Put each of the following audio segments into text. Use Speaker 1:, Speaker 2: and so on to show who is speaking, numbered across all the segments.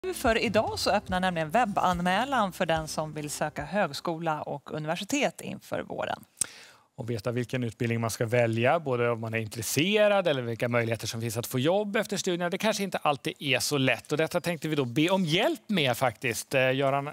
Speaker 1: För idag så öppnar nämligen webbanmälan för den som vill söka högskola och universitet inför våren.
Speaker 2: Och veta vilken utbildning man ska välja, både om man är intresserad eller vilka möjligheter som finns att få jobb efter studierna. Det kanske inte alltid är så lätt och detta tänkte vi då be om hjälp med faktiskt. Göran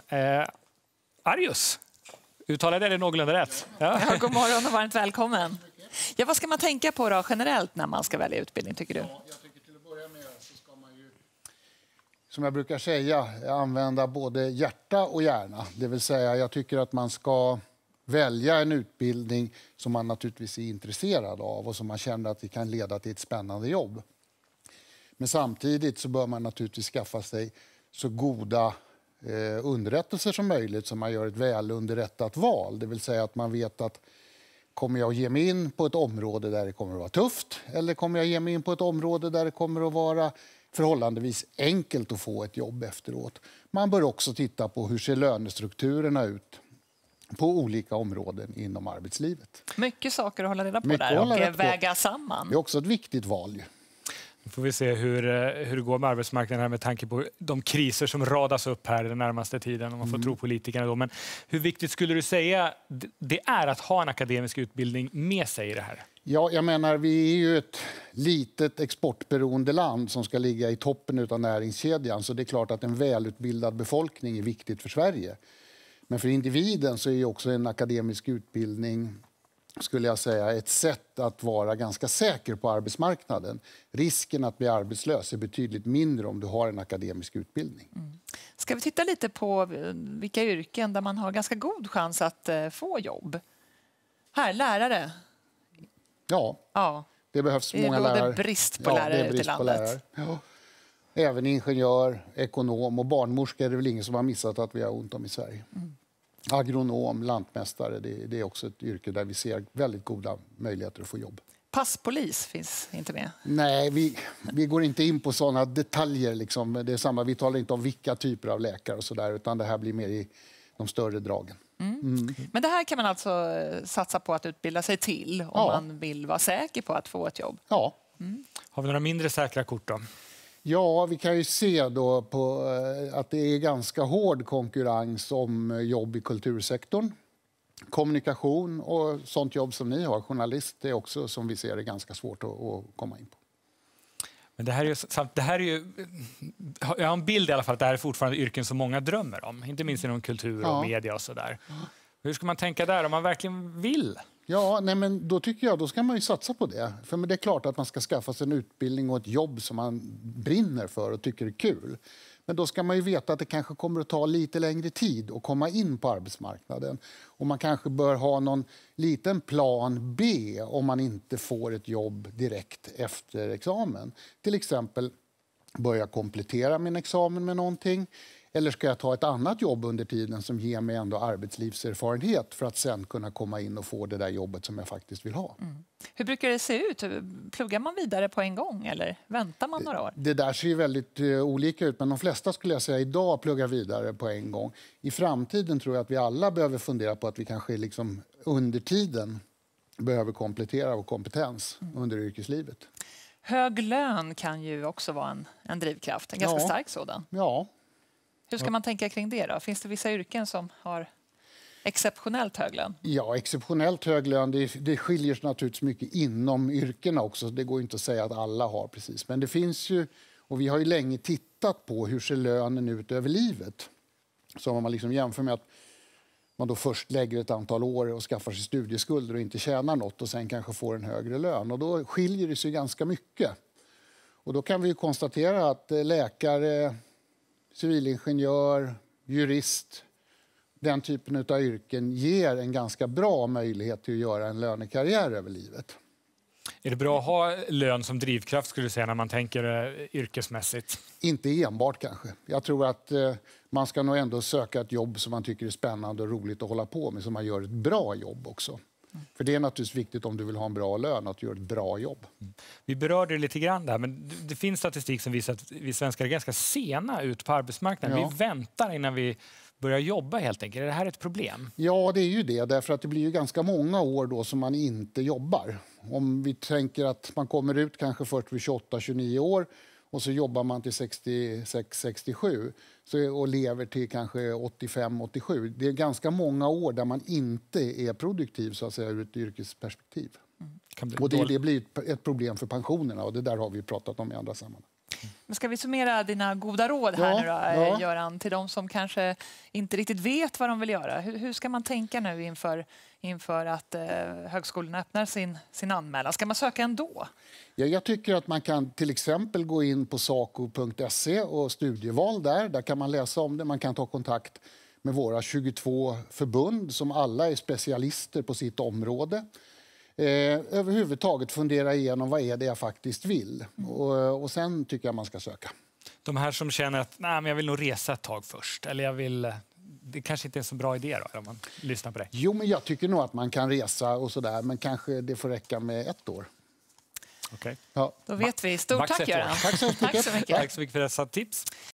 Speaker 2: Arius. Uttalade det någorlunda rätt?
Speaker 1: Ja, god morgon och varmt välkommen. Ja, vad ska man tänka på då generellt när man ska välja utbildning tycker du?
Speaker 3: Ja, jag tycker till att börja med så ska man ju, som jag brukar säga, använda både hjärta och hjärna. Det vill säga, jag tycker att man ska välja en utbildning som man naturligtvis är intresserad av och som man känner att det kan leda till ett spännande jobb. Men samtidigt så bör man naturligtvis skaffa sig så goda underrättelser som möjligt så man gör ett välunderrättat val. Det vill säga att man vet att kommer jag att ge mig in på ett område där det kommer att vara tufft eller kommer jag att ge mig in på ett område där det kommer att vara förhållandevis enkelt att få ett jobb efteråt. Man bör också titta på hur ser lönestrukturerna ut på olika områden inom arbetslivet.
Speaker 1: Mycket saker att hålla reda på där och väga samman.
Speaker 3: Det är också ett viktigt val.
Speaker 2: Nu får vi se hur det går med arbetsmarknaden här med tanke på de kriser som radas upp här den närmaste tiden om man får tro politikerna då. Men hur viktigt skulle du säga det är att ha en akademisk utbildning med sig i det här?
Speaker 3: Ja, jag menar vi är ju ett litet exportberoende land som ska ligga i toppen av näringskedjan så det är klart att en välutbildad befolkning är viktigt för Sverige. Men för individen så är ju också en akademisk utbildning skulle jag säga ett sätt att vara ganska säker på arbetsmarknaden. Risken att bli arbetslös är betydligt mindre om du har en akademisk utbildning.
Speaker 1: Ska vi titta lite på vilka yrken där man har ganska god chans att få jobb? Här, lärare.
Speaker 3: Ja. Det behövs många lärare.
Speaker 1: Det är brist på lärare ute i landet.
Speaker 3: Ja. Även ingenjör, ekonom och barnmorska är det väl ingen som har missat att vi har ont om i Sverige. Agronom, lantmästare, det är också ett yrke där vi ser väldigt goda möjligheter att få jobb.
Speaker 1: Passpolis finns inte med?
Speaker 3: Nej, vi går inte in på sådana detaljer. Liksom. Det är samma, vi talar inte om vilka typer av läkare och sådär, utan det här blir mer i de större dragen.
Speaker 1: Men det här kan man alltså satsa på att utbilda sig till om man vill vara säker på att få ett jobb?
Speaker 3: Ja.
Speaker 2: Har vi några mindre säkra kort då?
Speaker 3: Ja, vi kan ju se då på att det är ganska hård konkurrens om jobb i kultursektorn. Kommunikation och sånt jobb som ni har, journalist, är också som vi ser det ganska svårt att komma in på.
Speaker 2: Men det här är ju, jag har en bild i alla fall att det här är fortfarande yrken som många drömmer om. Inte minst inom kultur och media och sådär. Hur ska man tänka där om man verkligen vill?
Speaker 3: Ja, nej men då tycker jag då ska man ju satsa på det. För det är klart att man ska skaffa sig en utbildning och ett jobb som man brinner för och tycker är kul. Men då ska man ju veta att det kanske kommer att ta lite längre tid att komma in på arbetsmarknaden. Och man kanske bör ha någon liten plan B om man inte får ett jobb direkt efter examen. Till exempel börja komplettera min examen med någonting. Eller ska jag ta ett annat jobb under tiden som ger mig ändå arbetslivserfarenhet för att sen kunna komma in och få det där jobbet som jag faktiskt vill ha.
Speaker 1: Hur brukar det se ut? Pluggar man vidare på en gång eller väntar man några år?
Speaker 3: Det där ser ju väldigt olika ut, men de flesta skulle jag säga idag pluggar vidare på en gång. I framtiden tror jag att vi alla behöver fundera på att vi kanske liksom under tiden behöver komplettera vår kompetens under yrkeslivet.
Speaker 1: Hög lön kan ju också vara en drivkraft, en ganska stark sådan.
Speaker 3: Ja.
Speaker 1: Hur ska man tänka kring det då? Finns det vissa yrken som har exceptionellt hög lön? Ja,
Speaker 3: exceptionellt hög lön. Det skiljer sig naturligtvis mycket inom yrkena också. Det går inte att säga att alla har precis. Men det finns ju, och vi har ju länge tittat på hur ser lönen ut över livet. Så om man liksom jämför med att man då först lägger ett antal år och skaffar sig studieskulder och inte tjänar något och sen kanske får en högre lön. Och då skiljer det sig ganska mycket. Och då kan vi ju konstatera att läkare, civilingenjör, jurist, den typen av yrken ger en ganska bra möjlighet till att göra en lönekarriär över livet.
Speaker 2: Är det bra att ha lön som drivkraft skulle du säga när man tänker yrkesmässigt?
Speaker 3: Inte enbart kanske. Jag tror att man ska nog ändå söka ett jobb som man tycker är spännande och roligt att hålla på med, så man gör ett bra jobb också. För det är naturligtvis viktigt om du vill ha en bra lön att göra ett bra jobb.
Speaker 2: Vi berörde det lite grann där, men det finns statistik som visar att vi svenskar är ganska sena ut på arbetsmarknaden. Vi väntar innan vi börjar jobba helt enkelt. Är det här ett problem?
Speaker 3: Ja, det är ju det. Därför att det blir ju ganska många år då som man inte jobbar. Om vi tänker att man kommer ut kanske först vid 28-29 år och så jobbar man till 66-67 och lever till kanske 85-87. Det är ganska många år där man inte är produktiv så att säga, ur ett yrkesperspektiv. Och det blir ett problem för pensionerna och det där har vi pratat om i andra sammanhang.
Speaker 1: Men ska vi summera dina goda råd här nu då, Göran, till de som kanske inte riktigt vet vad de vill göra? Hur ska man tänka nu inför att högskolorna öppnar sin anmälan? Ska man söka ändå?
Speaker 3: Ja, jag tycker att man kan till exempel gå in på saco.se och studieval där. Där kan man läsa om det. Man kan ta kontakt med våra 22 förbund som alla är specialister på sitt område. Överhuvudtaget fundera igenom vad är det jag faktiskt vill. Och sen tycker jag man ska söka.
Speaker 2: De här som känner att men jag vill nog resa ett tag först. Eller det kanske inte är en så bra idé då, om man lyssnar på det.
Speaker 3: Jo, men jag tycker nog att man kan resa och sådär. Men kanske det får räcka med 1 år.
Speaker 2: Okay.
Speaker 3: Ja.
Speaker 1: Då vet vi. Stort tack, Göran.
Speaker 3: Tack så mycket.
Speaker 2: Tack så mycket för dessa tips.